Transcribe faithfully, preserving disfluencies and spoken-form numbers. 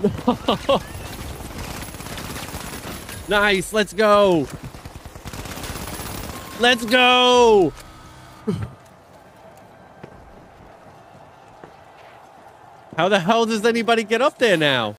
Nice, let's go. Let's go. How the hell does anybody get up there now?